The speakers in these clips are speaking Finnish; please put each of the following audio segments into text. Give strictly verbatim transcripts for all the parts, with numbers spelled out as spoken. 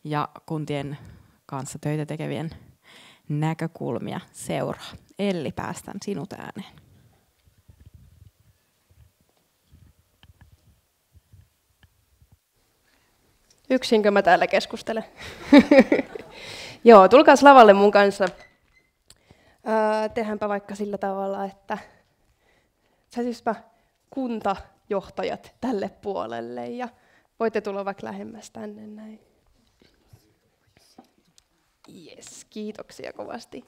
ja kuntien kanssa töitä tekevien näkökulmia seuraa. Elli, päästän sinut ääneen. Yksinkö mä täällä keskustelen? Joo, tulkaas lavalle mun kanssa. Ää, tehdäänpä vaikka sillä tavalla, että saisispä kuntajohtajat tälle puolelle ja voitte tulla vaikka lähemmäs tänne näin. Yes, kiitoksia kovasti.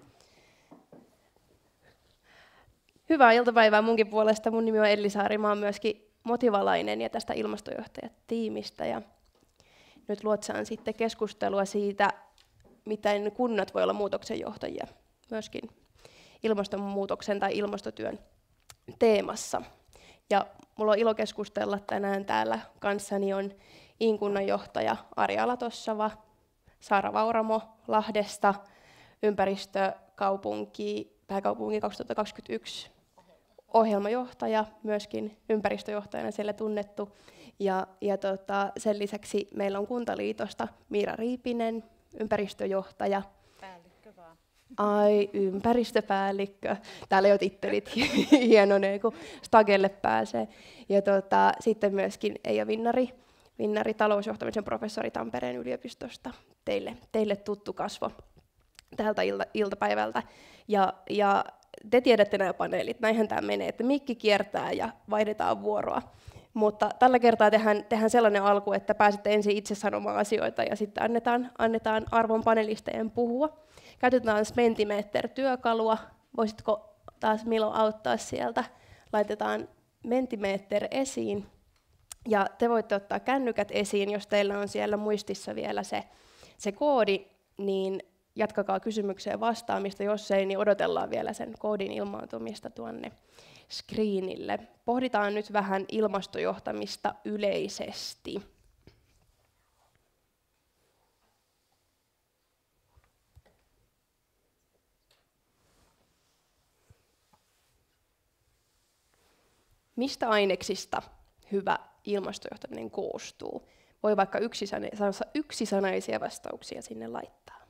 Hyvää iltapäivää munkin puolesta. Mun nimi on Elli Saari, mä oon myöskin motivalainen ja tästä ilmastojohtajatiimistä. Ja nyt luotsaan sitten keskustelua siitä, miten kunnat voi olla muutoksen johtajia myöskin ilmastonmuutoksen tai ilmastotyön teemassa. Ja mulla on ilo keskustella tänään täällä kanssani on Iin kunnanjohtaja Ari Alatossava, Saara Vauramo Lahdesta, ympäristökaupunki, pääkaupunki kaksituhattakaksikymmentäyksi ohjelmajohtaja, myöskin ympäristöjohtajana siellä tunnettu. Ja, ja tota, sen lisäksi meillä on Kuntaliitosta Miira Riipinen, ympäristöjohtaja. Päällikkö vaan. Ai, ympäristöpäällikkö. Täällä jo tittelit hienoinen, kun Stagelle pääsee. Ja tota, sitten myöskin Eija Vinnari, Vinnari, talousjohtamisen professori Tampereen yliopistosta. Teille, teille tuttu kasvo tältä ilta, iltapäivältä. Ja, ja te tiedätte nämä paneelit, näinhän tämä menee, että mikki kiertää ja vaihdetaan vuoroa. Mutta tällä kertaa tehdään, tehdään sellainen alku, että pääsette ensin itse sanomaan asioita ja sitten annetaan, annetaan arvon panelisteen puhua. Käytetään Mentimeter-työkalua. Voisitko taas Milo auttaa sieltä? Laitetaan Mentimeter esiin. Ja te voitte ottaa kännykät esiin, jos teillä on siellä muistissa vielä se, se koodi, niin jatkakaa kysymykseen vastaamista. Jos ei, niin odotellaan vielä sen koodin ilmaantumista tuonne screenille. Pohditaan nyt vähän ilmastojohtamista yleisesti. Mistä aineksista hyvä ilmastojohtaminen koostuu? Voi vaikka yksisanaisia vastauksia sinne laittaa.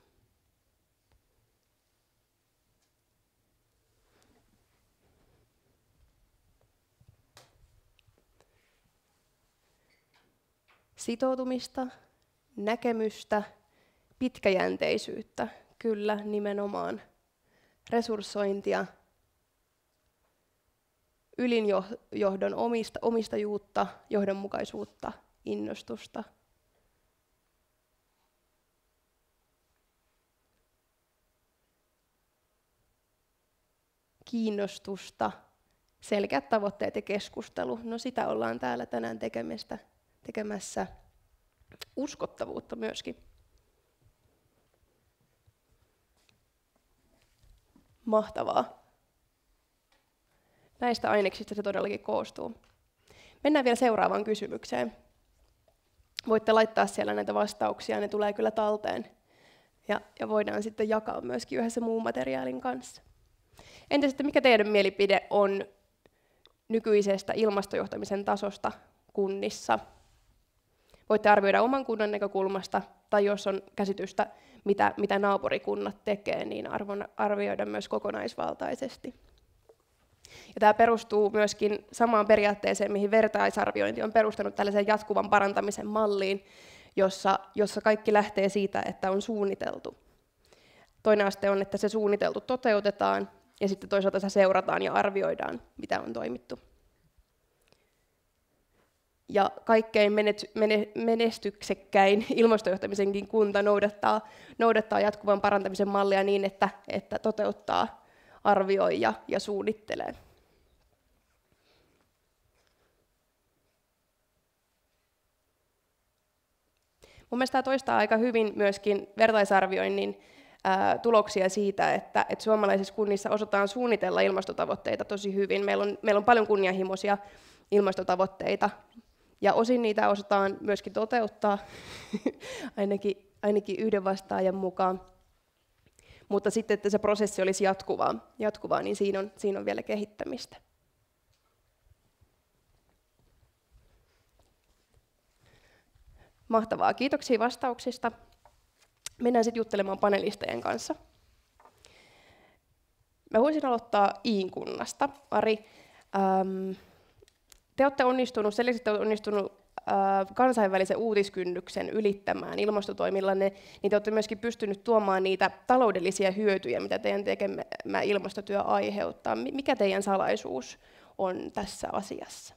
Sitoutumista, näkemystä, pitkäjänteisyyttä, kyllä nimenomaan, resurssointia, ylinjohdon omista, omistajuutta, johdonmukaisuutta, innostusta. Kiinnostusta, selkeät tavoitteet ja keskustelu. No sitä ollaan täällä tänään tekemässä. tekemässä uskottavuutta myöskin. Mahtavaa. Näistä aineksista se todellakin koostuu. Mennään vielä seuraavaan kysymykseen. Voitte laittaa siellä näitä vastauksia, ne tulee kyllä talteen. Ja, ja voidaan sitten jakaa myöskin yhdessä muun materiaalin kanssa. Entä sitten mikä teidän mielipide on nykyisestä ilmastojohtamisen tasosta kunnissa? Voitte arvioida oman kunnan näkökulmasta, tai jos on käsitystä, mitä, mitä naapurikunnat tekee, niin arvon, arvioida myös kokonaisvaltaisesti. Ja tämä perustuu myöskin samaan periaatteeseen, mihin vertaisarviointi on perustanut tällaisen jatkuvan parantamisen malliin, jossa, jossa kaikki lähtee siitä, että on suunniteltu. Toinen aste on, että se suunniteltu toteutetaan, ja sitten toisaalta se seurataan ja arvioidaan, mitä on toimittu. Ja kaikkein menestyksekkäin ilmastojohtamisenkin kunta noudattaa, noudattaa jatkuvan parantamisen mallia niin, että, että toteuttaa, arvioi ja, ja suunnittelee. Mun mielestä tämä toistaa aika hyvin myöskin vertaisarvioinnin ää, tuloksia siitä, että, että suomalaisissa kunnissa osataan suunnitella ilmastotavoitteita tosi hyvin. Meillä on, meillä on paljon kunnianhimoisia ilmastotavoitteita. Ja osin niitä osataan myöskin toteuttaa, ainakin, ainakin yhden vastaajan mukaan. Mutta sitten, että se prosessi olisi jatkuvaa, jatkuvaa niin siinä on, siinä on vielä kehittämistä. Mahtavaa. Kiitoksia vastauksista. Mennään sitten juttelemaan panelistajien kanssa. Mä voisin aloittaa Iin kunnasta. Ari, ähm, te olette onnistunut, sen lisäksi te olette onnistunut äh, kansainvälisen uutiskynnyksen ylittämään ilmastotoimillanne, niin te olette myöskin pystynyt tuomaan niitä taloudellisia hyötyjä, mitä teidän tekemä ilmastotyö aiheuttaa. Mikä teidän salaisuus on tässä asiassa?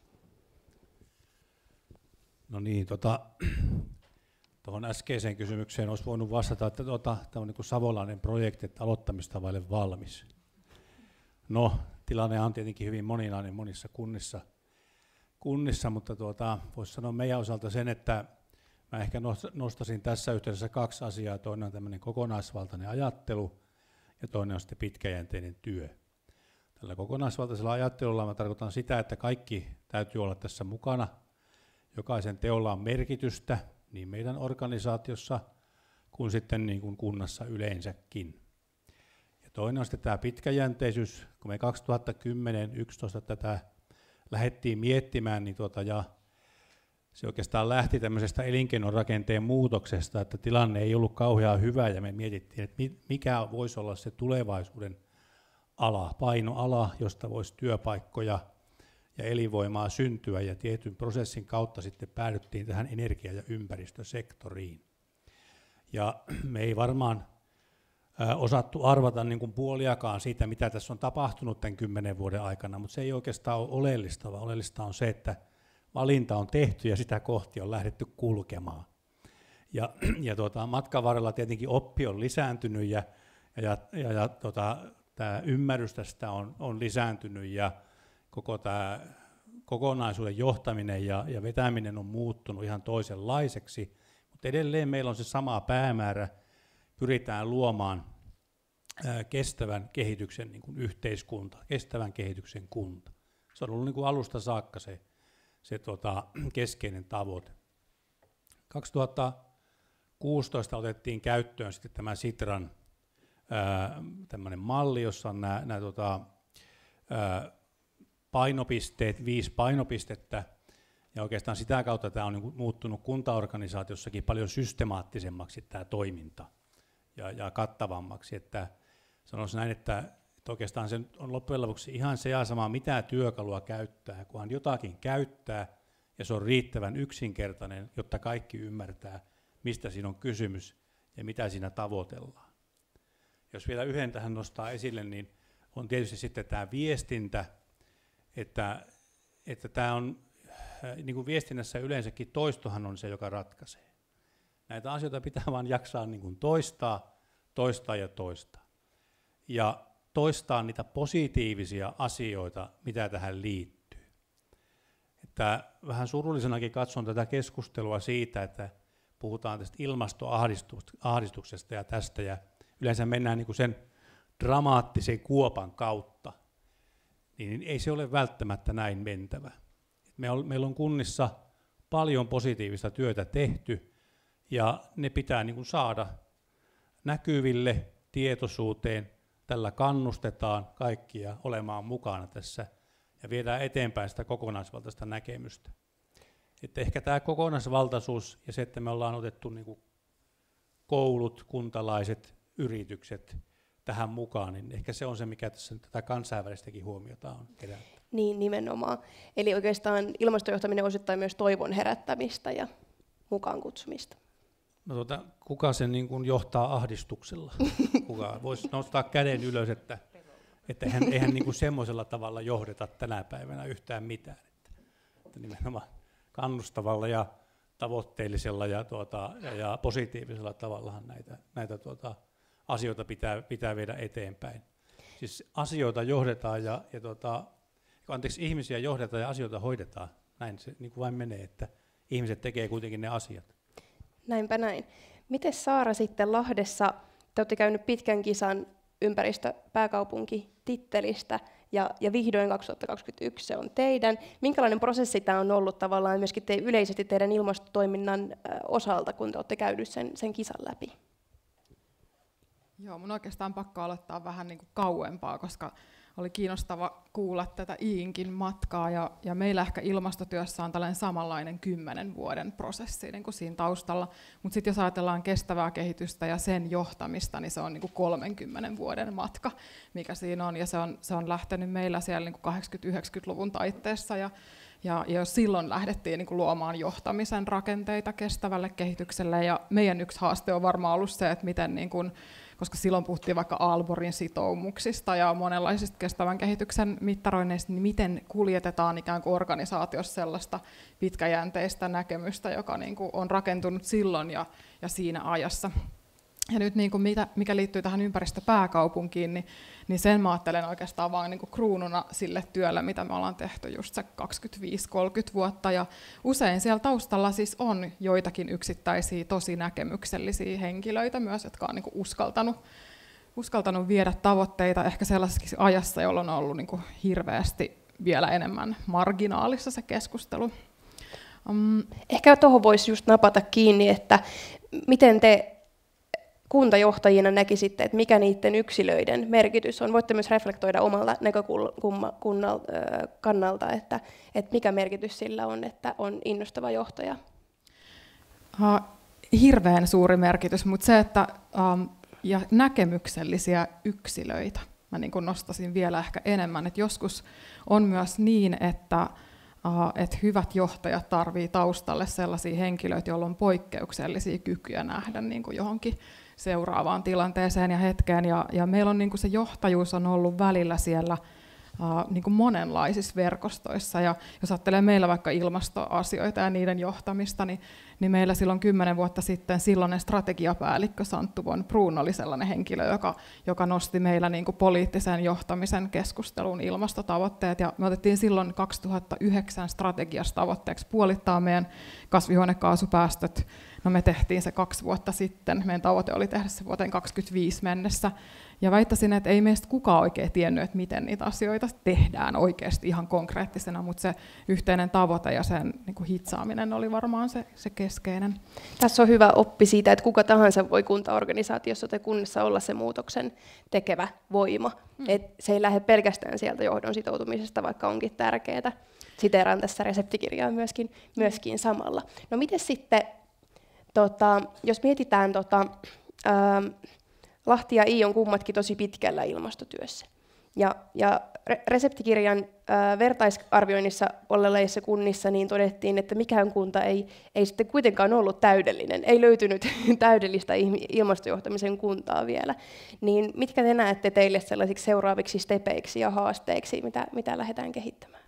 No niin, tota, tuohon äskeiseen kysymykseen olisi voinut vastata, että tota, tämä on niin kuin savolainen projekti, että aloittamista vaille valmis. No, tilanne on tietenkin hyvin moninainen monissa kunnissa, kunnissa mutta tuota, voisi sanoa meidän osalta sen, että mä ehkä nostasin tässä yhteydessä kaksi asiaa. Toinen on tämmöinen kokonaisvaltainen ajattelu ja toinen on sitten pitkäjänteinen työ. Tällä kokonaisvaltaisella ajattelulla mä tarkoitan sitä, että kaikki täytyy olla tässä mukana. Jokaisen teolla on merkitystä niin meidän organisaatiossa kuin sitten niin kuin kunnassa yleensäkin. Ja toinen on sitten tämä pitkäjänteisyys. Kun me kaksituhattakymmenen yksitoista tätä lähdettiin miettimään, niin tuota, ja se oikeastaan lähti tämmöisestä elinkeinorakenteen muutoksesta, että tilanne ei ollut kauhean hyvä ja me mietittiin, että mikä voisi olla se tulevaisuuden ala, painoala, josta voisi työpaikkoja ja elinvoimaa syntyä, ja tietyn prosessin kautta sitten päädyttiin tähän energia- ja ympäristösektoriin. Ja me ei varmaan ä, osattu arvata niin kuin puoliakaan siitä, mitä tässä on tapahtunut tämän kymmenen vuoden aikana, mutta se ei oikeastaan ole oleellista, vaan oleellista on se, että valinta on tehty ja sitä kohti on lähdetty kulkemaan. Ja, ja tuota, matkan varrella tietenkin oppi on lisääntynyt ja, ja, ja, ja tuota, tämä ymmärrys tästä on, on lisääntynyt ja koko tämä kokonaisuuden johtaminen ja, ja vetäminen on muuttunut ihan toisenlaiseksi, mutta edelleen meillä on se sama päämäärä, pyritään luomaan ää, kestävän kehityksen niin kuin yhteiskunta, kestävän kehityksen kunta. Se on ollut niin kuin alusta saakka se, se tota, keskeinen tavoite. kaksituhattakuusitoista otettiin käyttöön sitten tämä Sitran ää, tämmöinen malli, jossa on nämä, nämä tota, ää, painopisteet, viisi painopistettä, ja oikeastaan sitä kautta tämä on niin muuttunut kuntaorganisaatiossakin paljon systemaattisemmaksi tämä toiminta ja, ja kattavammaksi. Että sanoisin näin, että, että oikeastaan se on loppujen lopuksi ihan se ja sama, mitä työkalua käyttää, kunhan jotakin käyttää, ja se on riittävän yksinkertainen, jotta kaikki ymmärtää, mistä siinä on kysymys ja mitä siinä tavoitellaan. Jos vielä yhden tähän nostaa esille, niin on tietysti sitten tämä viestintä, että, että tämä on, niin kuin viestinnässä yleensäkin toistohan on se, joka ratkaisee. Näitä asioita pitää vaan jaksaa niin kuin toistaa, toistaa ja toistaa. Ja toistaa niitä positiivisia asioita, mitä tähän liittyy. Että vähän surullisenakin katson tätä keskustelua siitä, että puhutaan tästä ilmastoahdistuksesta ja tästä, ja yleensä mennään niin kuin sen dramaattisen kuopan kautta. Niin ei se ole välttämättä näin mentävä. Meillä on kunnissa paljon positiivista työtä tehty, ja ne pitää niin kuin saada näkyville, tietoisuuteen. Tällä kannustetaan kaikkia olemaan mukana tässä ja viedään eteenpäin sitä kokonaisvaltaista näkemystä. Että ehkä tämä kokonaisvaltaisuus ja se, että me ollaan otettu niin kuin koulut, kuntalaiset, yritykset tähän mukaan, niin ehkä se on se, mikä tässä tätä kansainvälistäkin huomiota on herättänyt. Niin, nimenomaan. Eli oikeastaan ilmastojohtaminen osittain myös toivon herättämistä ja mukaan kutsumista. No tuota, kuka sen niin kuin johtaa ahdistuksella? Kuka voisi nostaa käden ylös, että, että eihän, eihän niin kuin semmoisella tavalla johdeta tänä päivänä yhtään mitään. Että, että nimenomaan kannustavalla ja tavoitteellisella ja, tuota, ja, ja positiivisella tavallahan näitä, näitä tuota, asioita pitää, pitää viedä eteenpäin. Siis asioita johdetaan ja, ja tuota, anteeksi, ihmisiä johdetaan ja asioita hoidetaan. Näin se niin kuin vain menee, että ihmiset tekee kuitenkin ne asiat. Näinpä näin. Miten Saara sitten Lahdessa, te olette käynyt pitkän kisan ympäristöpääkaupunki-tittelistä ja, ja vihdoin kaksituhattakaksikymmentäyksi se on teidän. Minkälainen prosessi tämä on ollut tavallaan myöskin te, yleisesti teidän ilmastotoiminnan osalta, kun te olette käynyt sen, sen kisan läpi? Joo, mun oikeastaan pakko aloittaa vähän niin kuin kauempaa, koska oli kiinnostava kuulla tätä Iinkin matkaa, ja, ja meillä ehkä ilmastotyössä on tällainen samanlainen kymmenen vuoden prosessi niin kuin siinä taustalla, mutta sitten jos ajatellaan kestävää kehitystä ja sen johtamista, niin se on niin kuin kolmenkymmenen vuoden matka, mikä siinä on, ja se on, se on lähtenyt meillä siellä niin kuin kahdeksankymmentä-yhdeksänkymmentäluvun taitteessa, ja Ja, ja jos silloin lähdettiin niin kuin luomaan johtamisen rakenteita kestävälle kehitykselle, ja meidän yksi haaste on varmaan ollut se, että miten, niin kuin, koska silloin puhuttiin vaikka Aalborgin sitoumuksista ja monenlaisista kestävän kehityksen mittaroinneista, niin miten kuljetetaan ikään kuin organisaatiossa sellaista pitkäjänteistä näkemystä, joka niin kuin on rakentunut silloin ja, ja siinä ajassa. Ja nyt niin kuin mitä, mikä liittyy tähän ympäristöpääkaupunkiin, niin, niin sen mä ajattelen oikeastaan vain niin kuin kruununa sille työlle, mitä me ollaan tehty just se kaksikymmentäviisi kolmekymmentä vuotta. Ja usein siellä taustalla siis on joitakin yksittäisiä tosi näkemyksellisiä henkilöitä myös, jotka on niin kuin uskaltanut, uskaltanut viedä tavoitteita ehkä sellaisessa ajassa, jolloin on ollut niin kuin hirveästi vielä enemmän marginaalissa se keskustelu. Um, Ehkä tuohon voisi just napata kiinni, että miten te kuntajohtajina näkisitte, että mikä niiden yksilöiden merkitys on. Voitte myös reflektoida omalta näkökannalta, että, että mikä merkitys sillä on, että on innostava johtaja. Uh, hirveän suuri merkitys, mutta se, että um, ja näkemyksellisiä yksilöitä, mä niin kuin nostasin vielä ehkä enemmän, että joskus on myös niin, että Uh, että hyvät johtajat tarvii taustalle sellaisia henkilöitä, joilla on poikkeuksellisia kykyjä nähdä niin kuin johonkin seuraavaan tilanteeseen ja hetkeen. Ja, ja meillä on niin kuin se johtajuus on ollut välillä siellä uh, niin kuin monenlaisissa verkostoissa. Ja jos ajattelee meillä vaikka ilmastoasioita ja niiden johtamista, niin, niin meillä silloin kymmenen vuotta sitten silloinen strategiapäällikkö Santtu von Brun oli sellainen henkilö, joka, joka nosti meillä niin kuin poliittisen johtamisen keskustelun ilmastotavoitteet. Ja me otettiin silloin kaksituhattayhdeksän strategiassa tavoitteeksi puolittaa meidän kasvihuonekaasupäästöt. No me tehtiin se kaksi vuotta sitten. Meidän tavoite oli tehdä se vuoteen kaksituhattakaksikymmentäviisi mennessä. Ja väittäisin, että ei meistä kukaan oikein tiennyt, että miten niitä asioita tehdään oikeasti ihan konkreettisena, mutta se yhteinen tavoite ja sen niin kuin hitsaaminen oli varmaan se, se keskeinen. Tässä on hyvä oppi siitä, että kuka tahansa voi kuntaorganisaatiossa tai kunnassa olla se muutoksen tekevä voima. Mm. Et se ei lähde pelkästään sieltä johdon sitoutumisesta, vaikka onkin tärkeää. Siteeraan tässä reseptikirjaa myöskin, myöskin samalla. No miten sitten, tota, jos mietitään, tota, ää, Lahti ja I on kummatkin tosi pitkällä ilmastotyössä. Ja, ja reseptikirjan ää, vertaisarvioinnissa olleissa kunnissa niin todettiin, että mikään kunta ei, ei sitten kuitenkaan ollut täydellinen. Ei löytynyt täydellistä ilmastojohtamisen kuntaa vielä. Niin mitkä te näette teille sellaisiksi seuraaviksi stepeiksi ja haasteiksi, mitä, mitä lähdetään kehittämään?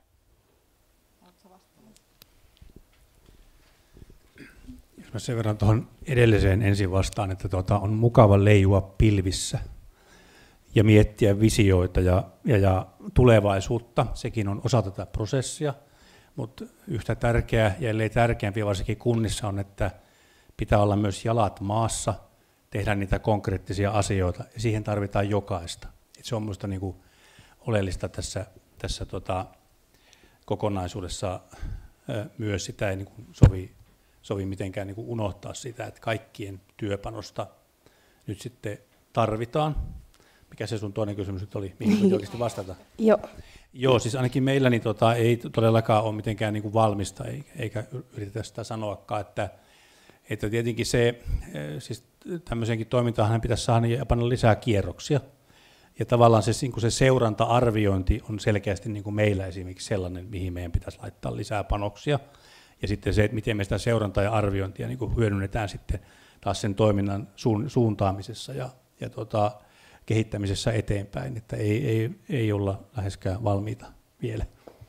Mä sen verran tuohon edelliseen ensin vastaan, että tuota, on mukava leijua pilvissä ja miettiä visioita ja, ja, ja tulevaisuutta. Sekin on osa tätä prosessia, mutta yhtä tärkeää ja ellei tärkeämpi varsinkin kunnissa on, että pitää olla myös jalat maassa, tehdä niitä konkreettisia asioita ja siihen tarvitaan jokaista. Et se on minusta niinku oleellista tässä, tässä tota, kokonaisuudessa ö, myös, sitä ei niinku sovi sovi mitenkään niin kuin unohtaa sitä, että kaikkien työpanosta nyt sitten tarvitaan. Mikä se sun toinen kysymys nyt oli, mihin voit oikeasti vastata? Joo. Joo, siis ainakin meillä niin tota, ei todellakaan ole mitenkään niin kuin valmista, eikä yritetä sitä sanoakaan, että, että tietenkin se, siis tämmöisenkin toimintaan pitäisi saada ja panna lisää kierroksia. Ja tavallaan se, niin kuin se seuranta-arviointi on selkeästi niin kuin meillä esimerkiksi sellainen, mihin meidän pitäisi laittaa lisää panoksia. Ja sitten se, että miten me sitä seurantaa ja arviointia niin kuin hyödynnetään sitten taas sen toiminnan suuntaamisessa ja, ja tota, kehittämisessä eteenpäin, että ei, ei, ei olla läheskään valmiita vielä.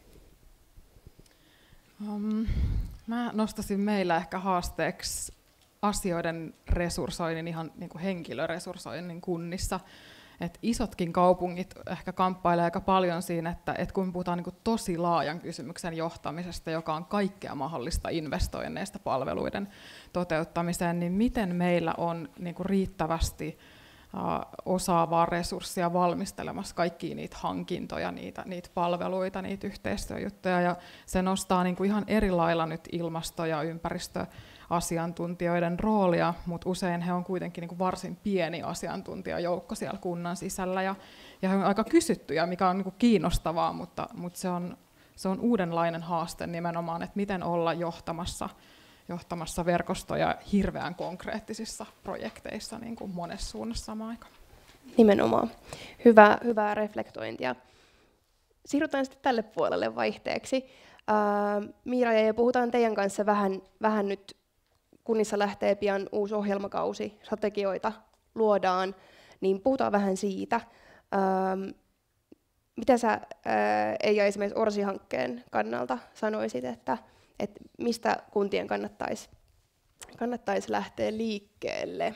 Um, mä nostasin meillä ehkä haasteeksi asioiden resurssoinnin, ihan niin kuin henkilöresurssoinnin kunnissa. Et isotkin kaupungit ehkä kamppailee aika paljon siinä, että et kun puhutaan niin kuin tosi laajan kysymyksen johtamisesta, joka on kaikkea mahdollista investoinneista palveluiden toteuttamiseen, niin miten meillä on niin kuin riittävästi uh, osaavaa resurssia valmistelemassa kaikkia niitä hankintoja, niitä, niitä palveluita, niitä yhteistyöjuttuja, ja se nostaa niin kuin ihan eri lailla nyt ilmasto- ja ympäristö asiantuntijoiden roolia, mutta usein he on kuitenkin niin kuin varsin pieni asiantuntijajoukko siellä kunnan sisällä, ja, ja he on aika kysyttyjä, mikä on niin kuin kiinnostavaa, mutta, mutta se, on, se on uudenlainen haaste nimenomaan, että miten olla johtamassa, johtamassa verkostoja hirveän konkreettisissa projekteissa niin kuin monessa suunnassa samaan aikaan. Nimenomaan. Hyvä, hyvää reflektointia. Siirrytään sitten tälle puolelle vaihteeksi. Uh, Miira, ja puhutaan teidän kanssa vähän, vähän nyt, kunnissa lähtee pian uusi ohjelmakausi, strategioita luodaan, niin puhutaan vähän siitä. Uh, mitä sä, uh, Eija, esimerkiksi Orsi-hankkeen kannalta sanoisit, että, että mistä kuntien kannattaisi, kannattaisi lähteä liikkeelle?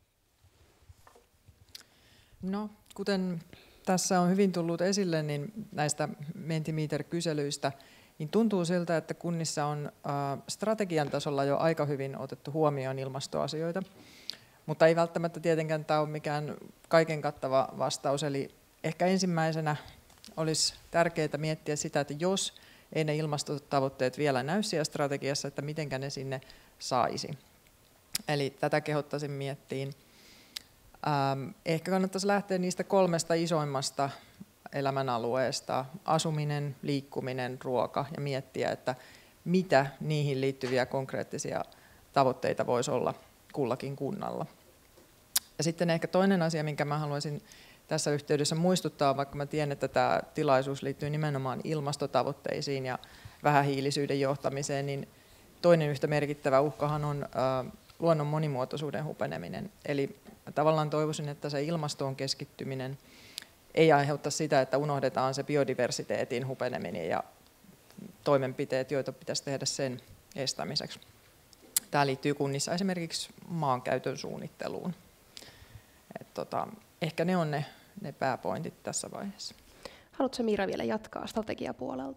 No, kuten tässä on hyvin tullut esille, niin näistä Mentimeter-kyselyistä, niin tuntuu siltä, että kunnissa on strategian tasolla jo aika hyvin otettu huomioon ilmastoasioita, mutta ei välttämättä tietenkään tämä ole mikään kaiken kattava vastaus. Eli ehkä ensimmäisenä olisi tärkeää miettiä sitä, että jos ei ne ilmastotavoitteet vielä näy siellä strategiassa, että mitenkä ne sinne saisi. Eli tätä kehottaisin miettiin. Ähm, ehkä kannattaisi lähteä niistä kolmesta isoimmasta elämänalueesta, asuminen, liikkuminen, ruoka, ja miettiä, että mitä niihin liittyviä konkreettisia tavoitteita voisi olla kullakin kunnalla. Ja sitten ehkä toinen asia, minkä mä haluaisin tässä yhteydessä muistuttaa, vaikka mä tiedän, että tämä tilaisuus liittyy nimenomaan ilmastotavoitteisiin ja vähähiilisyyden johtamiseen, niin toinen yhtä merkittävä uhkahan on äh, luonnon monimuotoisuuden hupeneminen. Eli tavallaan toivoisin, että se ilmastoon keskittyminen ei aiheuta sitä, että unohdetaan se biodiversiteetin hupeneminen ja toimenpiteet, joita pitäisi tehdä sen estämiseksi. Tämä liittyy kunnissa esimerkiksi maankäytön suunnitteluun. Et tota, ehkä ne on ne, ne pääpointit tässä vaiheessa. Haluatko Miira vielä jatkaa strategiapuolelta?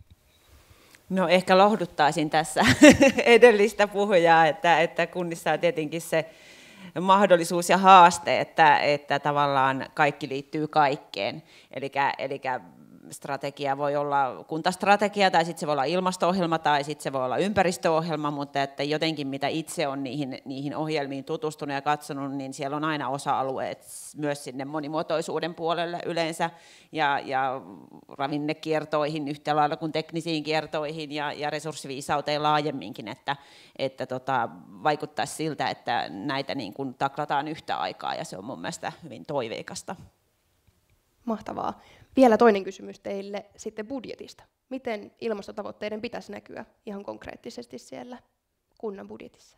No ehkä lohduttaisin tässä edellistä puhujaa, että, että kunnissa on tietenkin se mahdollisuus ja haaste, että, että tavallaan kaikki liittyy kaikkeen. Eli strategia voi olla kuntastrategia, tai sitten se voi olla ilmasto-ohjelma, tai sitten se voi olla ympäristöohjelma, mutta että jotenkin mitä itse on niihin, niihin ohjelmiin tutustunut ja katsonut, niin siellä on aina osa-alueet myös sinne monimuotoisuuden puolelle yleensä, ja, ja ravinnekiertoihin yhtä lailla kuin teknisiin kiertoihin, ja, ja resurssiviisauteen laajemminkin, että, että tota, vaikuttaisi siltä, että näitä niin kuin taklataan yhtä aikaa, ja se on mun mielestä hyvin toiveikasta. Mahtavaa. Vielä toinen kysymys teille sitten budjetista. Miten ilmastotavoitteiden pitäisi näkyä ihan konkreettisesti siellä kunnan budjetissa?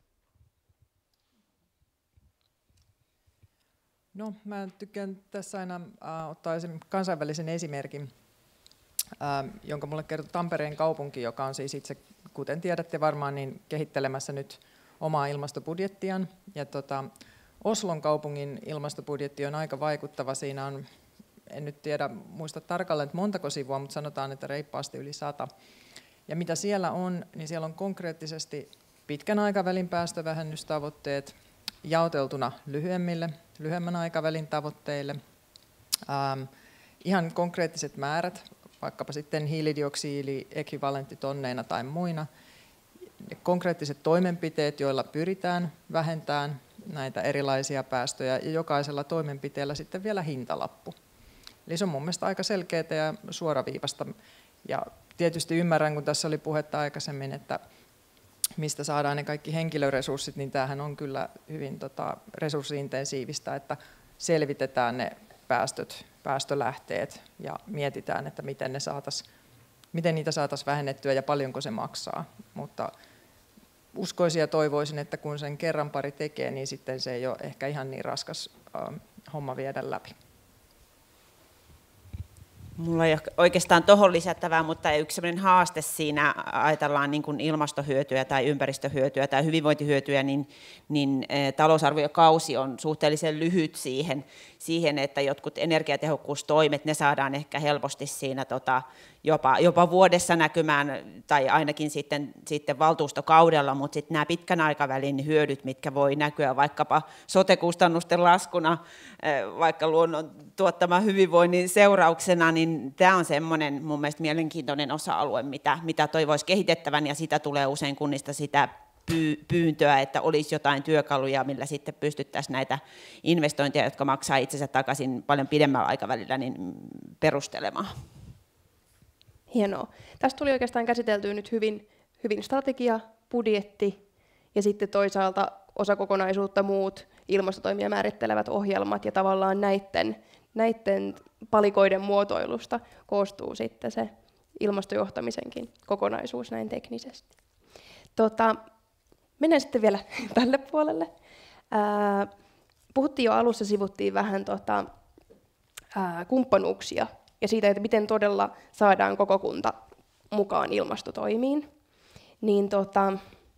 No, mä tykkään tässä aina äh, ottaa kansainvälisen esimerkin, äh, jonka mulle kertoi Tampereen kaupunki, joka on siis itse, kuten tiedätte varmaan, niin kehittelemässä nyt omaa ilmastobudjettiaan. Ja tota, Oslon kaupungin ilmastobudjetti on aika vaikuttava. Siinä on, en nyt tiedä, muista tarkalleen, että montako sivua, mutta sanotaan, että reippaasti yli sata. Ja mitä siellä on, niin siellä on konkreettisesti pitkän aikavälin päästövähennystavoitteet jaoteltuna lyhyemmille, lyhyemmän aikavälin tavoitteille. Ähm, ihan konkreettiset määrät, vaikkapa sitten hiilidioksidi-ekvivalenttitonneina tai muina. Konkreettiset toimenpiteet, joilla pyritään vähentämään näitä erilaisia päästöjä, ja jokaisella toimenpiteellä sitten vielä hintalappu. Eli se on mun mielestä aika selkeää ja suoraviivasta. Ja tietysti ymmärrän, kun tässä oli puhetta aikaisemmin, että mistä saadaan ne kaikki henkilöresurssit, niin tämähän on kyllä hyvin tota, resurssiintensiivistä, että selvitetään ne päästöt, päästölähteet ja mietitään, että miten, ne saatais, miten niitä saataisiin vähennettyä ja paljonko se maksaa. Mutta uskoisin ja toivoisin, että kun sen kerran pari tekee, niin sitten se ei ole ehkä ihan niin raskas äh, homma viedä läpi. Mulla ei ole oikeastaan tuohon lisättävää, mutta yksi sellainen haaste siinä, ajatellaan niin kuin ilmastohyötyä tai ympäristöhyötyä tai hyvinvointihyötyä, niin, niin talousarviokausi on suhteellisen lyhyt siihen, siihen, että jotkut energiatehokkuustoimet, ne saadaan ehkä helposti siinä tota, jopa, jopa vuodessa näkymään, tai ainakin sitten, sitten valtuustokaudella, mutta sitten nämä pitkän aikavälin hyödyt, mitkä voi näkyä vaikkapa sote-kustannusten laskuna, vaikka luonnon tuottama hyvinvoinnin seurauksena, niin tämä on semmoinen mun mielestä mielenkiintoinen osa-alue, mitä, mitä toivoisi kehitettävän, ja sitä tulee usein kunnista sitä pyyntöä, että olisi jotain työkaluja, millä sitten pystyttäisiin näitä investointeja, jotka maksaa itsensä takaisin paljon pidemmällä aikavälillä, niin perustelemaan. Hienoa. Tästä tuli oikeastaan käsiteltyä nyt hyvin, hyvin strategia, budjetti ja sitten toisaalta osakokonaisuutta muut ilmastotoimia määrittelevät ohjelmat ja tavallaan näiden, näiden palikoiden muotoilusta koostuu sitten se ilmastojohtamisenkin kokonaisuus näin teknisesti. Tota, mennään sitten vielä tälle puolelle. Ää, puhuttiin jo alussa, sivuttiin vähän tota, ää, kumppanuuksia ja siitä, että miten todella saadaan koko kunta mukaan ilmastotoimiin. Niin tota,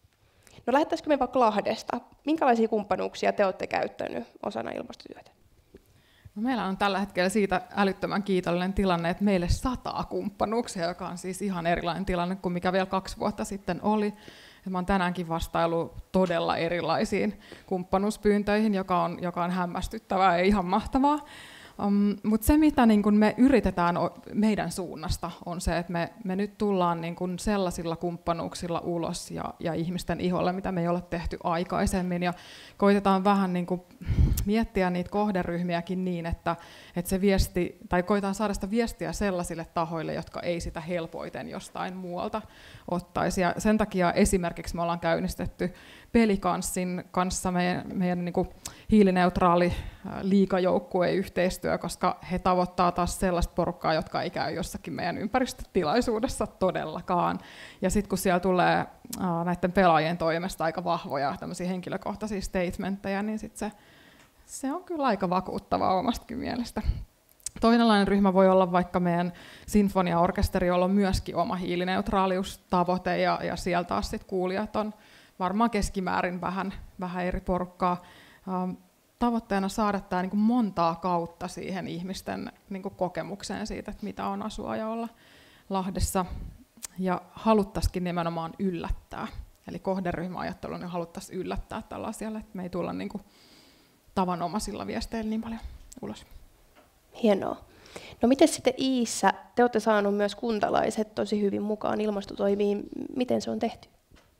no lähdettäisikö me vaikka Lahdesta? Minkälaisia kumppanuuksia te olette käyttäneet osana ilmastotyötä? No meillä on tällä hetkellä siitä älyttömän kiitollinen tilanne, että meille sataa kumppanuuksia, joka on siis ihan erilainen tilanne kuin mikä vielä kaksi vuotta sitten oli. Ja mä oon tänäänkin vastaillut todella erilaisiin kumppanuuspyyntöihin, joka on, joka on hämmästyttävää ja ihan mahtavaa. Um, Mutta se, mitä niin kun me yritetään meidän suunnasta, on se, että me, me nyt tullaan niin kun sellaisilla kumppanuuksilla ulos ja, ja ihmisten iholle, mitä me ei ole tehty aikaisemmin. Ja koitetaan vähän niin kun miettiä niitä kohderyhmiäkin niin, että, että se viesti, tai koitetaan saada sitä viestiä sellaisille tahoille, jotka ei sitä helpoiten jostain muualta ottaisi. Ja sen takia esimerkiksi me ollaan käynnistetty Pelikanssin kanssa meidän, meidän niin kuin hiilineutraali liigajoukkueen yhteistyö, koska he tavoittaa taas sellaista porukkaa, jotka ei käy jossakin meidän ympäristötilaisuudessa todellakaan. Ja sitten kun siellä tulee uh, näiden pelaajien toimesta aika vahvoja tämmöisiä henkilökohtaisia statementteja, niin sit se, se on kyllä aika vakuuttavaa omastakin mielestä. Toinenlainen ryhmä voi olla vaikka meidän sinfoniaorkesteri, jolla on myöskin oma hiilineutraaliustavoite, ja, ja siellä taas sit kuulijat on varmaan keskimäärin vähän, vähän eri porukkaa. Tavoitteena saada tämä niin kuin montaa kautta siihen ihmisten niin kuin kokemukseen siitä, että mitä on asua ja olla Lahdessa. Ja haluttaisikin nimenomaan yllättää. Eli kohderyhmäajattelun niin haluttaisiin yllättää tällä asialla, että me ei tulla niin kuin tavanomaisilla viesteillä niin paljon ulos. Hienoa. No miten sitten Iissä, te olette saaneet myös kuntalaiset tosi hyvin mukaan ilmastotoimiin. Miten se on tehty?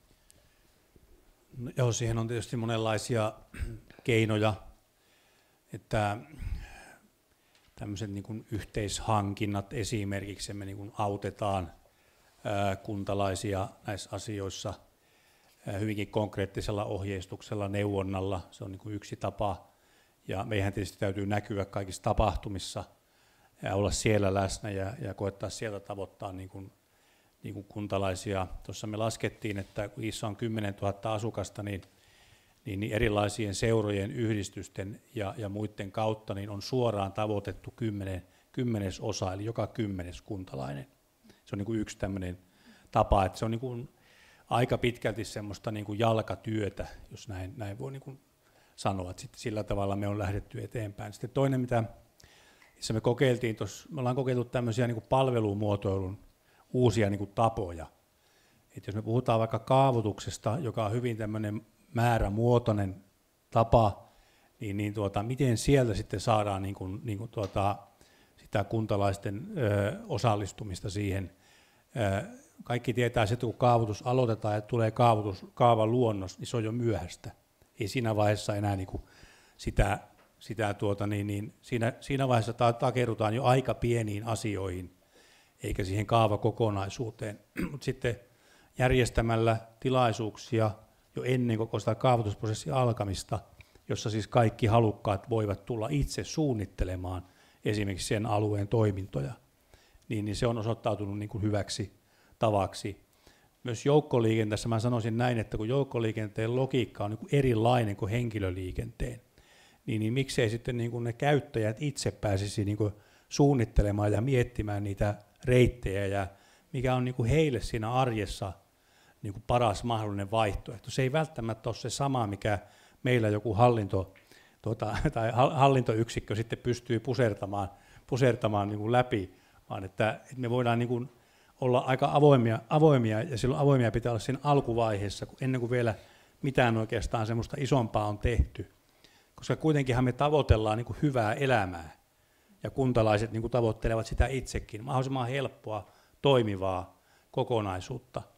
No, joo, siihen on tietysti monenlaisia keinoja, että tämmöiset niin kuin yhteishankinnat esimerkiksi, me niin kuin autetaan ää, kuntalaisia näissä asioissa ää, hyvinkin konkreettisella ohjeistuksella, neuvonnalla, se on niin kuin yksi tapa, ja meidän tietysti täytyy näkyä kaikissa tapahtumissa ja olla siellä läsnä ja, ja koettaa sieltä tavoittaa niin kuin niin kuin kuntalaisia. Tuossa me laskettiin, että kun Iissä on kymmenen tuhatta asukasta, niin, niin, niin erilaisien seurojen, yhdistysten ja, ja muiden kautta niin on suoraan tavoitettu kymmenen, kymmenes osa, eli joka kymmenes kuntalainen. Se on niin kuin yksi tämmöinen tapa, että se on niin kuin aika pitkälti semmoista niin kuin jalkatyötä, jos näin, näin voi niin kuin sanoa, että sitten sillä tavalla me on lähdetty eteenpäin. Sitten toinen, mitä missä me kokeiltiin, tos, me ollaan kokeiltu tämmöisiä niin kuin palvelumuotoilun uusia niin kuin tapoja. Et jos me puhutaan vaikka kaavoituksesta, joka on hyvin tämmöinen määrämuotoinen tapa, niin, niin tuota, miten sieltä sitten saadaan niin kuin, niin kuin tuota, sitä kuntalaisten ö, osallistumista siihen. Ö, kaikki tietää se, että kun kaavoitus aloitetaan ja tulee kaavoitus, kaavan luonnos, niin se on jo myöhäistä. Ei siinä vaiheessa enää niin kuin sitä, sitä tuota, niin, niin siinä, siinä vaiheessa takerrutaan jo aika pieniin asioihin, eikä siihen kaavakokonaisuuteen, mutta sitten järjestämällä tilaisuuksia jo ennen koko sitä kaavoitusprosessin alkamista, jossa siis kaikki halukkaat voivat tulla itse suunnittelemaan esimerkiksi sen alueen toimintoja, niin, niin se on osoittautunut niin kuin hyväksi tavaksi. Myös joukkoliikenteessä mä sanoisin näin, että kun joukkoliikenteen logiikka on niin kuin erilainen kuin henkilöliikenteen, niin, niin miksei sitten niin kuin ne käyttäjät itse pääsisi niin kuin suunnittelemaan ja miettimään niitä reittejä ja mikä on niin kuin heille siinä arjessa niin kuin paras mahdollinen vaihtoehto. Se ei välttämättä ole se sama, mikä meillä joku hallinto, tuota, tai hallintoyksikkö sitten pystyy pusertamaan, pusertamaan niin kuin läpi, vaan että, että me voidaan niin kuin olla aika avoimia, avoimia, ja silloin avoimia pitää olla siinä alkuvaiheessa, ennen kuin vielä mitään oikeastaan semmoista isompaa on tehty. Koska kuitenkinhan me tavoitellaan niin kuin hyvää elämää, ja kuntalaiset niin kuin tavoittelevat sitä itsekin, mahdollisimman helppoa, toimivaa kokonaisuutta.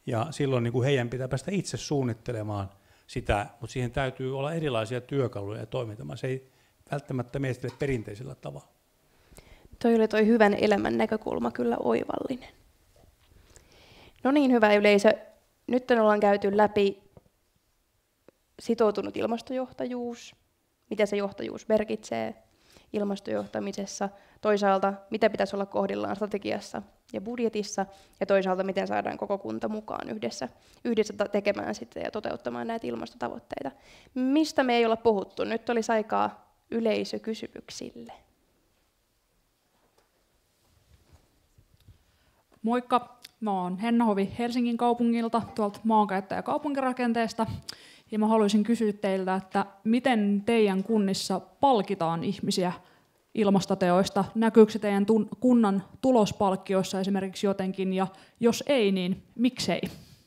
Ja silloin niin kuin heidän pitää päästä itse suunnittelemaan sitä, mutta siihen täytyy olla erilaisia työkaluja ja toimintamaan. Se ei välttämättä mielestäni perinteisellä tavalla. Toi oli toi hyvän elämän näkökulma kyllä oivallinen. No niin, hyvä yleisö. Nyt ollaan käyty läpi sitoutunut ilmastojohtajuus, mitä se johtajuus merkitsee ilmastojohtamisessa, toisaalta mitä pitäisi olla kohdillaan strategiassa ja budjetissa, ja toisaalta miten saadaan koko kunta mukaan yhdessä, yhdessä tekemään sitä ja toteuttamaan näitä ilmastotavoitteita. Mistä me ei olla puhuttu? Nyt olisi aikaa yleisökysymyksille. Moikka, mä oon Henna Hovi Helsingin kaupungilta, tuolta maankäyttö- ja kaupunkirakenteesta. Ja mä haluaisin kysyä teiltä, että miten teidän kunnissa palkitaan ihmisiä ilmastoteoista? Näkyykö se teidän tun- kunnan tulospalkkioissa esimerkiksi jotenkin, ja jos ei, niin miksei?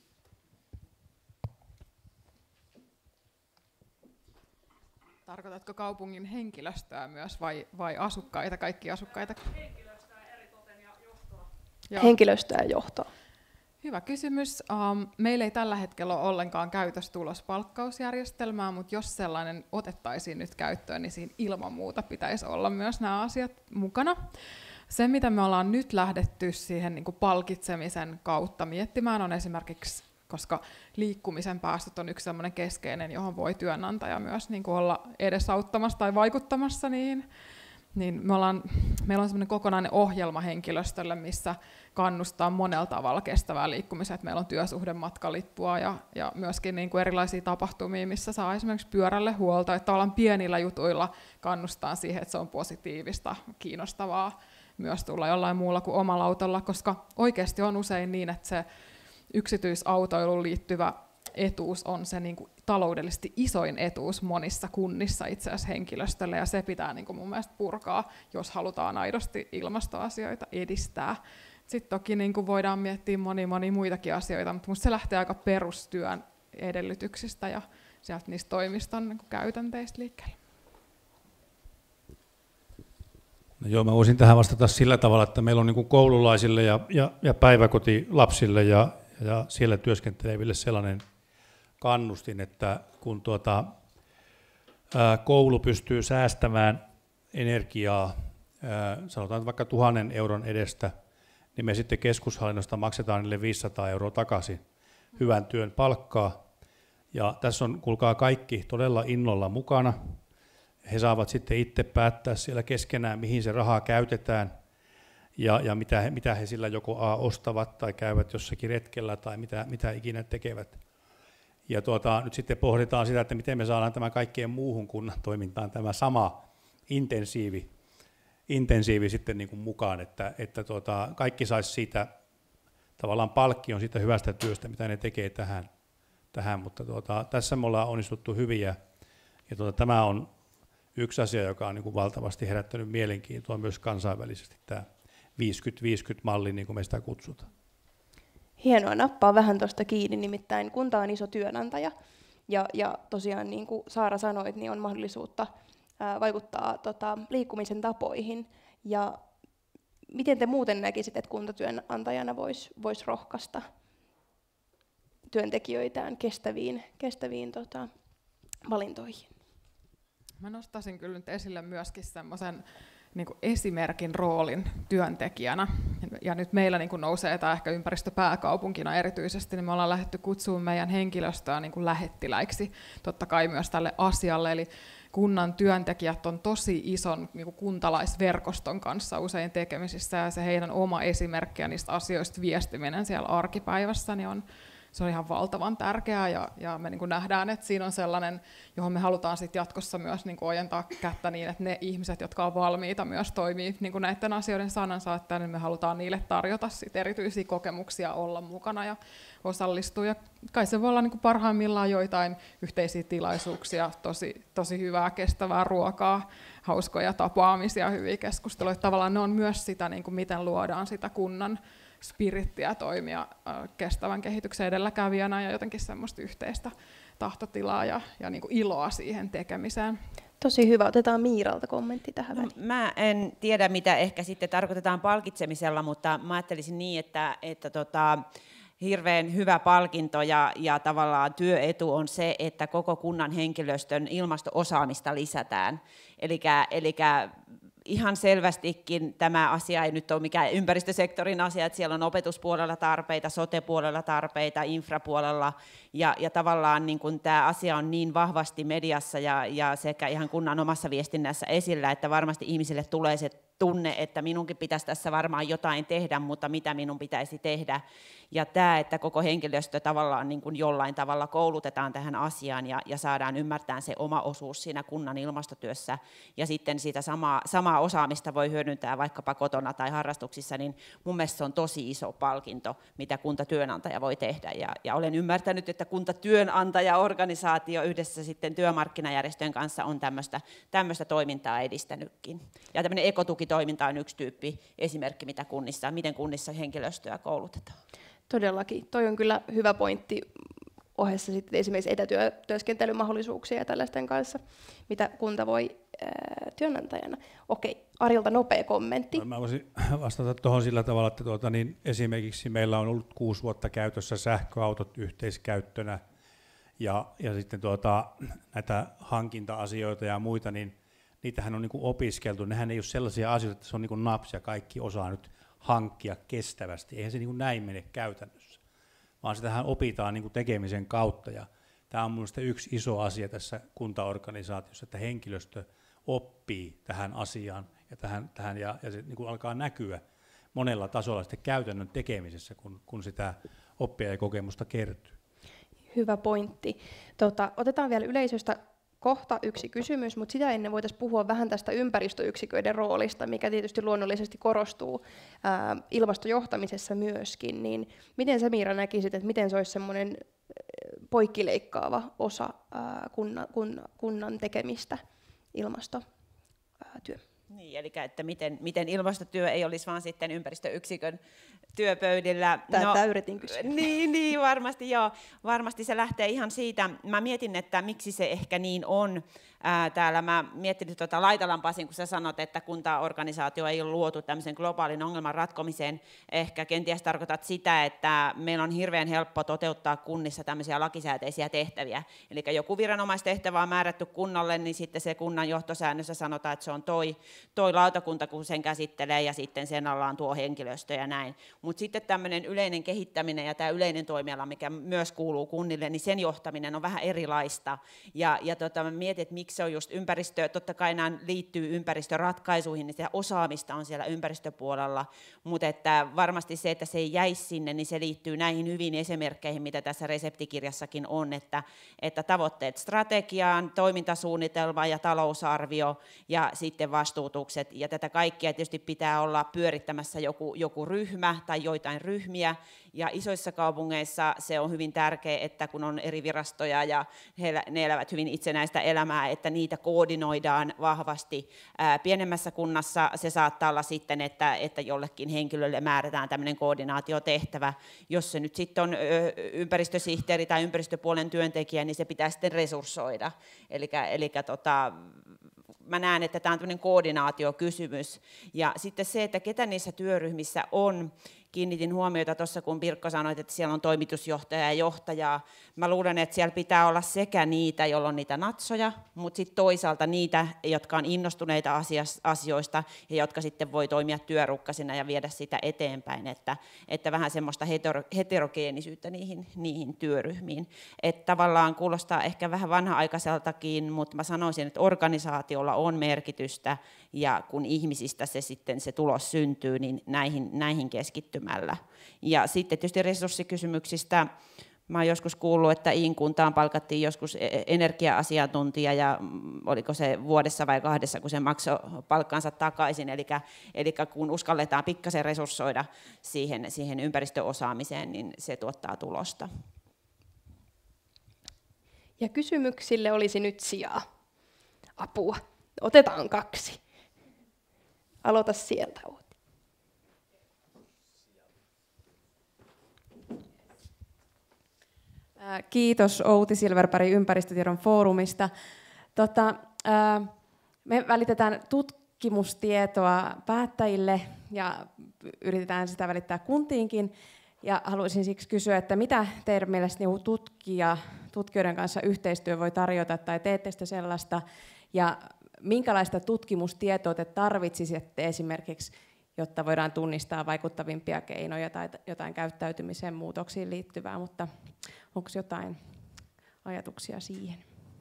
Tarkoitatko kaupungin henkilöstöä myös vai, vai asukkaita, kaikki asukkaita? Henkilöstöä eritoten ja johtoa. Joo. Henkilöstöä ja johtoa. Hyvä kysymys. Um, meillä ei tällä hetkellä ole ollenkaan käytössä tulospalkkausjärjestelmää, mutta jos sellainen otettaisiin nyt käyttöön, niin siinä ilman muuta pitäisi olla myös nämä asiat mukana. Se, mitä me ollaan nyt lähdetty siihen niin kuin palkitsemisen kautta miettimään, on esimerkiksi, koska liikkumisen päästöt on yksi sellainen keskeinen, johon voi työnantaja myös niin kuin olla edesauttamassa tai vaikuttamassa niihin, niin me ollaan, meillä on sellainen kokonainen ohjelma henkilöstölle, missä kannustaa monella tavalla kestävää liikkumiseen. Meillä on työsuhdematkalipua ja, ja myöskin niin kuin erilaisia tapahtumia, missä saa esimerkiksi pyörälle huolta. Että ollaan pienillä jutuilla kannustaa siihen, että se on positiivista, kiinnostavaa myös tulla jollain muulla kuin omalla autolla, koska oikeasti on usein niin, että se yksityisautoiluun liittyvä etuus on se niin kuin taloudellisesti isoin etuus monissa kunnissa itse asiassa henkilöstölle, ja se pitää niin kuin mun mielestä purkaa, jos halutaan aidosti ilmastoasioita edistää. Sitten toki niin kuin voidaan miettiä monia, monia muitakin asioita, mutta musta se lähtee aika perustyön edellytyksistä ja sieltä niistä toimiston niin kuin käytänteistä liikkeelle. No joo, mä voisin tähän vastata sillä tavalla, että meillä on niin kuin koululaisille ja, ja, ja päiväkotilapsille ja, ja siellä työskenteleville sellainen kannustin, että kun tuota, ää, koulu pystyy säästämään energiaa, ää, sanotaan vaikka tuhannen euron edestä, niin me sitten keskushallinnosta maksetaan niille viisisataa euroa takaisin hyvän työn palkkaa. Ja tässä on, kuulkaa, kaikki todella innolla mukana. He saavat sitten itse päättää siellä keskenään, mihin se rahaa käytetään ja, ja mitä, he, mitä he sillä joko A ostavat tai käyvät jossakin retkellä tai mitä, mitä ikinä tekevät. Ja tuota, nyt sitten pohditaan sitä, että miten me saadaan tämä kaikkeen muuhun kunnan toimintaan tämä sama intensiivi, intensiivi sitten niin kuin mukaan, että, että tuota, kaikki saisi siitä tavallaan palkkion siitä hyvästä työstä, mitä ne tekee tähän, tähän. Mutta tuota, tässä me ollaan onnistuttu hyvin ja, ja tuota, tämä on yksi asia, joka on niin kuin valtavasti herättänyt mielenkiintoa myös kansainvälisesti, tämä viisikymmentä viisikymmentä malli, niin kuin me sitä kutsutaan. Hienoa, nappaa vähän tuosta kiinni, nimittäin kunta on iso työnantaja, ja, ja tosiaan niin kuin Saara sanoit, niin on mahdollisuutta ää, vaikuttaa tota, liikkumisen tapoihin, ja miten te muuten näkisit, että kuntatyönantajana voisi vois rohkaista työntekijöitään kestäviin, kestäviin tota, valintoihin? Mä nostaisin kyllä nyt esille myöskin semmoisen niin kuin esimerkin roolin työntekijänä. Ja nyt meillä niin kuin nousee tämä ehkä ympäristöpääkaupunkina erityisesti, niin me ollaan lähdetty kutsumaan meidän henkilöstöä niin kuin lähettiläiksi, totta kai myös tälle asialle. Eli kunnan työntekijät on tosi ison niin kuin kuntalaisverkoston kanssa usein tekemisissä, ja se heidän oma esimerkki ja niistä asioista viestiminen siellä arkipäivässä niin on se on ihan valtavan tärkeää, ja, ja me niin kuin nähdään, että siinä on sellainen, johon me halutaan sit jatkossa myös niin kuin ojentaa kättä niin, että ne ihmiset, jotka on valmiita myös toimii niin kuin näiden asioiden sanansaattajana, niin me halutaan niille tarjota sit erityisiä kokemuksia olla mukana ja osallistua. Ja kai se voi olla niin kuin parhaimmillaan joitain yhteisiä tilaisuuksia, tosi, tosi hyvää kestävää ruokaa, hauskoja tapaamisia, hyviä keskusteluja. Tavallaan ne on myös sitä, niin kuin miten luodaan sitä kunnan spirittiä toimia kestävän kehityksen edelläkävijänä ja jotenkin semmoista yhteistä tahtotilaa ja, ja niin kuin iloa siihen tekemiseen. Tosi hyvä. Otetaan Miiralta kommentti tähän no, väliin. Mä en tiedä, mitä ehkä sitten tarkoitetaan palkitsemisella, mutta mä ajattelisin niin, että, että tota, hirveän hyvä palkinto ja, ja tavallaan työetu on se, että koko kunnan henkilöstön ilmasto-osaamista lisätään. Elikkä, elikkä ihan selvästikin tämä asia ei nyt ole mikään ympäristösektorin asia, että siellä on opetuspuolella tarpeita, sote-puolella tarpeita, infrapuolella, ja, ja tavallaan niin kun tämä asia on niin vahvasti mediassa ja, ja sekä ihan kunnan omassa viestinnässä esillä, että varmasti ihmisille tulee se tunne, että minunkin pitäisi tässä varmaan jotain tehdä, mutta mitä minun pitäisi tehdä. Ja tämä, että koko henkilöstö tavallaan niin kuin jollain tavalla koulutetaan tähän asiaan ja, ja saadaan ymmärtää se oma osuus siinä kunnan ilmastotyössä, ja sitten sitä samaa, samaa osaamista voi hyödyntää vaikkapa kotona tai harrastuksissa, niin mun mielestä se on tosi iso palkinto, mitä kuntatyönantaja voi tehdä. Ja, ja olen ymmärtänyt, että kuntatyönantajaorganisaatio yhdessä sitten työmarkkinajärjestöjen kanssa on tämmöistä, tämmöistä toimintaa edistänytkin. Ja tämmöinen ekotukitoiminta on yksi tyyppi esimerkki, mitä kunnissa, miten kunnissa henkilöstöä koulutetaan. Todellakin. Toi on kyllä hyvä pointti ohessa sitten esimerkiksi etätyöskentelymahdollisuuksia ja tällaisten kanssa, mitä kunta voi ää, työnantajana. Okei, Arilta nopea kommentti. Mä voisin vastata tuohon sillä tavalla, että tuota, niin esimerkiksi meillä on ollut kuusi vuotta käytössä sähköautot yhteiskäyttönä ja, ja sitten tuota, näitä hankinta-asioita ja muita, niin niitähän on niin kuin opiskeltu. Nehän ei ole sellaisia asioita, että se on niin kuin naps ja kaikki osaa nyt hankkia kestävästi. Eihän se niin kuin näin mene käytännössä, vaan sitähän opitaan niin kuin tekemisen kautta. Ja tämä on minusta yksi iso asia tässä kuntaorganisaatiossa, että henkilöstö oppii tähän asiaan ja, tähän, tähän, ja, ja se niin kuin alkaa näkyä monella tasolla sitten käytännön tekemisessä, kun, kun sitä oppia ja kokemusta kertyy. Hyvä pointti. Tota, otetaan vielä yleisöstä kohta yksi kysymys, mutta sitä ennen voitaisiin puhua vähän tästä ympäristöyksiköiden roolista, mikä tietysti luonnollisesti korostuu ää, ilmastojohtamisessa myöskin. Niin miten sä, Miira, näkisit, että miten se olisi semmoinen poikkileikkaava osa ää, kunna, kunna, kunnan tekemistä ilmastotyö? Niin, eli että miten, miten ilmastotyö ei olisi vaan sitten ympäristöyksikön työpöydillä. Tätä no, yritin kysyä. Niin, niin, varmasti joo. Varmasti se lähtee ihan siitä. Mä mietin, että miksi se ehkä niin on. Ää, täällä mä mietin tuota Laitalan Pasin, kun sä sanot, että kuntaorganisaatio ei ole luotu tämmöisen globaalin ongelman ratkomiseen. Ehkä kenties tarkoitat sitä, että meillä on hirveän helppo toteuttaa kunnissa tämmöisiä lakisääteisiä tehtäviä. Eli joku viranomaistehtävä on määrätty kunnalle, niin sitten se kunnan johtosäännössä sanotaan, että se on toi, toi lautakunta, kun sen käsittelee, ja sitten sen alla on tuo henkilöstö ja näin. Mutta sitten tämmöinen yleinen kehittäminen ja tämä yleinen toimiala, mikä myös kuuluu kunnille, niin sen johtaminen on vähän erilaista. Ja, ja tota, mä mietin, että miksi se on just ympäristö, totta kai nämä liittyy ympäristöratkaisuihin, niin se osaamista on siellä ympäristöpuolella, mutta että varmasti se, että se ei jäisi sinne, niin se liittyy näihin hyviin esimerkkeihin, mitä tässä reseptikirjassakin on, että, että tavoitteet strategiaan, toimintasuunnitelma ja talousarvio ja sitten vastuutukset, ja tätä kaikkia tietysti pitää olla pyörittämässä joku, joku ryhmä tai joitain ryhmiä, ja isoissa kaupungeissa se on hyvin tärkeää, että kun on eri virastoja ja he, ne elävät hyvin itsenäistä elämää, että niitä koordinoidaan vahvasti. Ää, pienemmässä kunnassa se saattaa olla sitten, että, että jollekin henkilölle määrätään tämmöinen koordinaatiotehtävä. Jos se nyt sitten on ö, ympäristösihteeri tai ympäristöpuolen työntekijä, niin se pitää sitten resurssoida. Elikkä, elikkä tota, mä näen, että tämä on tämmöinen koordinaatiokysymys. Ja sitten se, että ketä niissä työryhmissä on, kiinnitin huomiota tuossa, kun Pirkko sanoi, että siellä on toimitusjohtaja ja johtajaa. Mä luulen, että siellä pitää olla sekä niitä, joilla on niitä natsoja, mutta sitten toisaalta niitä, jotka on innostuneita asioista ja jotka sitten voi toimia työrukkasina ja viedä sitä eteenpäin, että, että vähän semmoista heterogeenisyyttä niihin, niihin työryhmiin. Että tavallaan kuulostaa ehkä vähän vanha-aikaiseltakin, mutta mä sanoisin, että organisaatiolla on merkitystä, ja kun ihmisistä se sitten se tulos syntyy, niin näihin, näihin keskittymällä. Ja sitten tietysti resurssikysymyksistä. Mä oon joskus kuullut, että Iin kuntaan palkattiin joskus energia-asiantuntija, ja oliko se vuodessa vai kahdessa, kun se maksoi palkkansa takaisin. Eli, eli kun uskalletaan pikkasen resurssoida siihen, siihen ympäristöosaamiseen, niin se tuottaa tulosta. Ja kysymyksille olisi nyt sijaa. Apua. Otetaan kaksi. Aloita sieltä, Outi. Kiitos Outi Silverberg Ympäristötiedon foorumista. Tota, me välitetään tutkimustietoa päättäjille ja yritetään sitä välittää kuntiinkin. Ja haluaisin siksi kysyä, että mitä teidän mielestä niin tutkija, tutkijoiden kanssa yhteistyö voi tarjota, tai teette sitä sellaista, ja minkälaista tutkimustietoa te tarvitsisitte esimerkiksi, jotta voidaan tunnistaa vaikuttavimpia keinoja tai jotain käyttäytymisen muutoksiin liittyvää, mutta onko jotain ajatuksia siihen?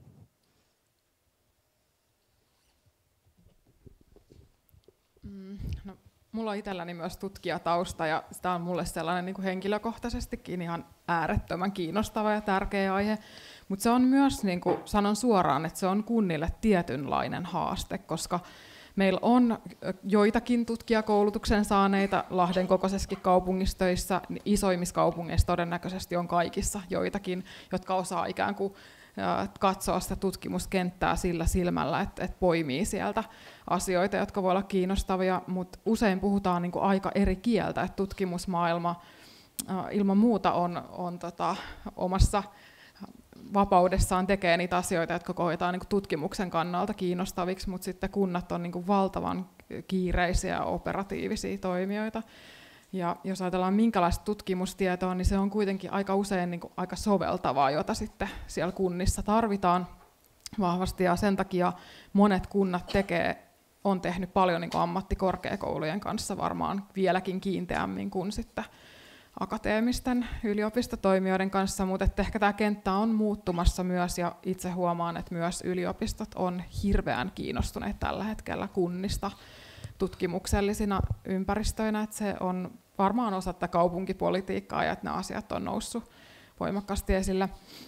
Mm, no, mulla on itselläni myös tutkijatausta ja sitä on mulle sellainen niin kuin henkilökohtaisestikin ihan äärettömän kiinnostava ja tärkeä aihe, mutta se on myös, niin kuin sanon suoraan, että se on kunnille tietynlainen haaste, koska meillä on joitakin tutkijakoulutuksen saaneita Lahden kokoisessakin kaupungissa töissä, niin isoimmissa kaupungeissa todennäköisesti on kaikissa joitakin, jotka osaa ikään kuin katsoa sitä tutkimuskenttää sillä silmällä, että, että poimii sieltä asioita, jotka voi olla kiinnostavia, mutta usein puhutaan niin kuin aika eri kieltä, että tutkimusmaailma ilman muuta on, on tota, omassa vapaudessaan tekee niitä asioita, jotka koetaan niin kuin tutkimuksen kannalta kiinnostaviksi, mutta sitten kunnat on niin kuin valtavan kiireisiä ja operatiivisia toimijoita. Ja jos ajatellaan minkälaista tutkimustietoa, niin se on kuitenkin aika usein niin kuin aika soveltavaa, jota sitten siellä kunnissa tarvitaan vahvasti. Ja sen takia monet kunnat tekee, on tehnyt paljon niin kuin ammattikorkeakoulujen kanssa varmaan vieläkin kiinteämmin kuin sitten akateemisten yliopistotoimijoiden kanssa, mutta että ehkä tämä kenttä on muuttumassa myös, ja itse huomaan, että myös yliopistot on hirveän kiinnostuneet tällä hetkellä kunnista tutkimuksellisina ympäristöinä, että se on varmaan osa tätä kaupunkipolitiikkaa ja että nämä asiat on noussut voimakkaasti esille.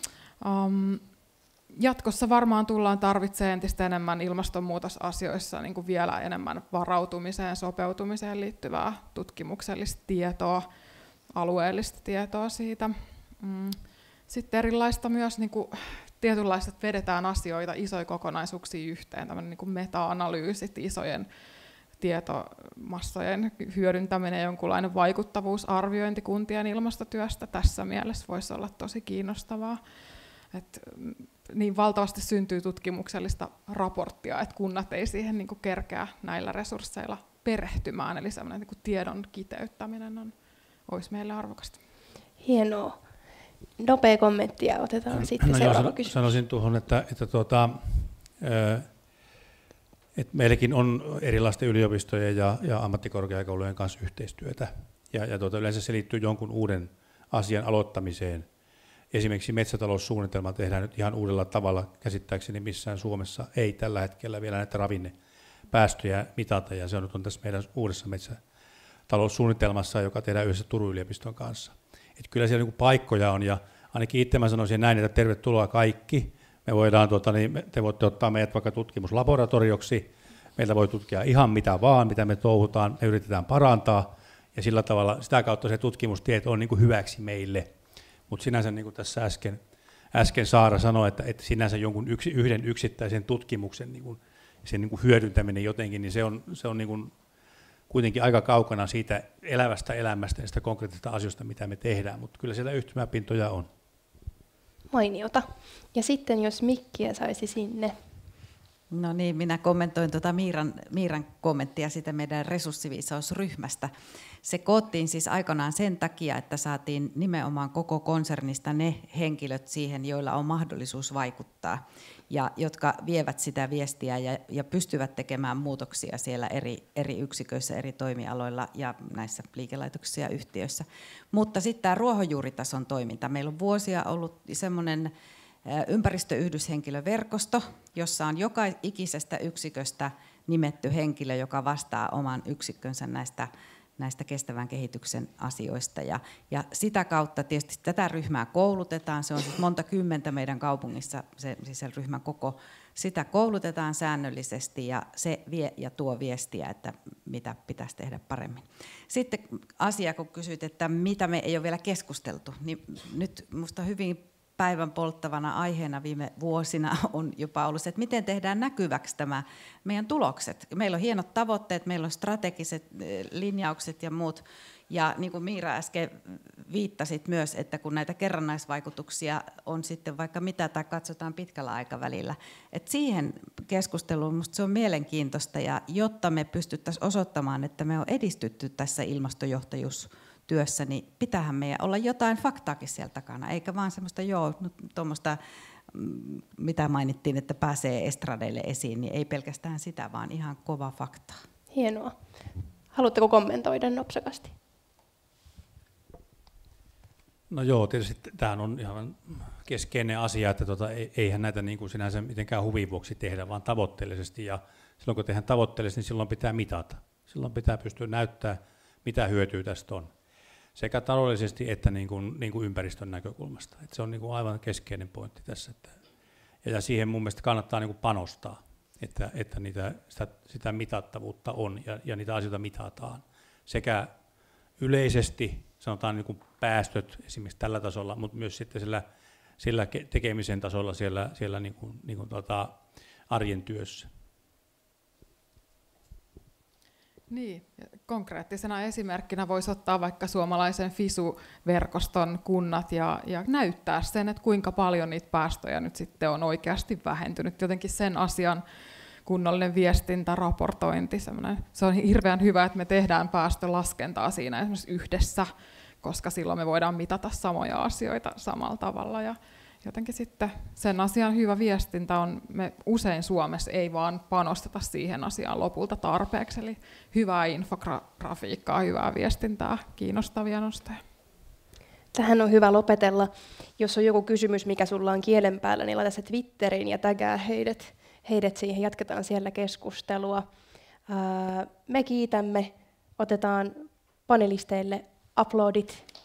Um, jatkossa varmaan tullaan tarvitsemaan entistä enemmän ilmastonmuutosasioissa niin kuin vielä enemmän varautumiseen, sopeutumiseen liittyvää tutkimuksellista tietoa, alueellista tietoa siitä. Sitten erilaista myös niin kuin, tietynlaista, että vedetään asioita, isoja kokonaisuuksia yhteen, tämmöinen niin kuin meta-analyysit, isojen tietomassojen hyödyntäminen, jonkunlainen vaikuttavuusarviointi kuntien ilmastotyöstä tässä mielessä voisi olla tosi kiinnostavaa. Et niin valtavasti syntyy tutkimuksellista raporttia, että kunnat ei siihen niin kuin kerkeä näillä resursseilla perehtymään, eli semmoinen niin kuin tiedon kiteyttäminen on, olisi meille arvokasta. Hienoa. Nopea kommentti ja otetaan no, sitten no seuraava joo, kysymys. Sanoisin tuohon, että, että tuota, että meilläkin on erilaisten yliopistojen ja, ja ammattikorkeakoulujen kanssa yhteistyötä. Ja, ja tuota, yleensä se liittyy jonkun uuden asian aloittamiseen. Esimerkiksi metsätaloussuunnitelma tehdään nyt ihan uudella tavalla. Käsittääkseni missään Suomessa ei tällä hetkellä vielä näitä ravinnepäästöjä mitata. Ja se on nyt on tässä meidän uudessa metsätaloussuunnitelmassa, joka tehdään yhdessä Turun yliopiston kanssa. Et kyllä siellä niin paikkoja on, ja ainakin itse mä sanoisin näin, että tervetuloa kaikki. Me voidaan, tuota, niin te voitte ottaa meidät vaikka tutkimuslaboratorioksi. Meiltä voi tutkia ihan mitä vaan, mitä me touhutaan, me yritetään parantaa, ja sillä tavalla sitä kautta se tutkimustieto on niin kuin hyväksi meille. Mutta sinänsä niin kuin tässä äsken, äsken Saara sanoi, että, että sinänsä jonkun yksi, yhden yksittäisen tutkimuksen niin kuin, sen niin kuin hyödyntäminen jotenkin, niin se on, se on niin kuin kuitenkin aika kaukana siitä elävästä elämästä ja sitä konkreettisista asioista, mitä me tehdään, mutta kyllä siellä yhtymäpintoja on. Mainiota. Ja sitten jos mikkiä saisi sinne. No niin, minä kommentoin tuota Miiran, Miiran kommenttia siitä meidän resurssiviisausryhmästä. Se koottiin siis aikanaan sen takia, että saatiin nimenomaan koko konsernista ne henkilöt siihen, joilla on mahdollisuus vaikuttaa ja jotka vievät sitä viestiä ja, ja pystyvät tekemään muutoksia siellä eri, eri yksiköissä, eri toimialoilla ja näissä liikelaitoksissa ja yhtiöissä. Mutta sitten tämä ruohonjuuritason toiminta. Meillä on vuosia ollut semmoinen ympäristöyhdyshenkilöverkosto, jossa on joka ikisestä yksiköstä nimetty henkilö, joka vastaa oman yksikkönsä näistä, näistä kestävän kehityksen asioista. Ja, ja sitä kautta tietysti tätä ryhmää koulutetaan, se on siis monta kymmentä meidän kaupungissa, se, siis se ryhmän koko, sitä koulutetaan säännöllisesti ja se vie ja tuo viestiä, että mitä pitäisi tehdä paremmin. Sitten asia, kun kysyt, että mitä me ei ole vielä keskusteltu, niin nyt minusta hyvin päivän polttavana aiheena viime vuosina on jopa ollut se, että miten tehdään näkyväksi tämä meidän tulokset. Meillä on hienot tavoitteet, meillä on strategiset linjaukset ja muut. Ja niin kuin Miira äsken viittasit myös, että kun näitä kerrannaisvaikutuksia on sitten vaikka mitä tai katsotaan pitkällä aikavälillä, että siihen keskusteluun minusta se on mielenkiintoista, ja jotta me pystyttäisiin osoittamaan, että me on edistytty tässä ilmastojohtajuustyössä työssä, niin pitäähän meidän olla jotain faktaakin siellä takana, eikä vaan semmoista joo, tuommoista, mitä mainittiin, että pääsee estradeille esiin, niin ei pelkästään sitä, vaan ihan kova fakta. Hienoa. Haluatteko kommentoida nopsakasti? No joo, tietysti tämähän on ihan keskeinen asia, että tota, eihän näitä niin kuin sinänsä mitenkään huvin vuoksi tehdä, vaan tavoitteellisesti. Ja silloin kun tehdään tavoitteellisesti, niin silloin pitää mitata. Silloin pitää pystyä näyttämään, mitä hyötyä tästä on. Sekä taloudellisesti että niin kuin, niin kuin ympäristön näkökulmasta. Et se on niin kuin aivan keskeinen pointti tässä. Että, ja siihen mun mielestä kannattaa niin kuin panostaa, että, että niitä, sitä, sitä mitattavuutta on ja, ja niitä asioita mitataan. Sekä yleisesti, sanotaan niin kuin päästöt esimerkiksi tällä tasolla, mutta myös sitten sillä, sillä tekemisen tasolla siellä, siellä niin kuin, niin kuin tuota, arjen työssä. Niin, konkreettisena esimerkkinä voisi ottaa vaikka suomalaisen FISU-verkoston kunnat ja, ja näyttää sen, että kuinka paljon niitä päästöjä nyt sitten on oikeasti vähentynyt. Jotenkin sen asian kunnollinen viestintä, raportointi, se on hirveän hyvä, että me tehdään päästölaskentaa siinä esimerkiksi yhdessä, koska silloin me voidaan mitata samoja asioita samalla tavalla. Ja jotenkin sitten sen asian hyvä viestintä on, me usein Suomessa ei vaan panosteta siihen asiaan lopulta tarpeeksi, eli hyvää infografiikkaa, hyvää viestintää, kiinnostavia nostoja. Tähän on hyvä lopetella. Jos on joku kysymys, mikä sulla on kielen päällä, niin laita se Twitteriin ja tägää heidät, heidät siihen. Jatketaan siellä keskustelua. Me kiitämme. Otetaan panelisteille aplodit.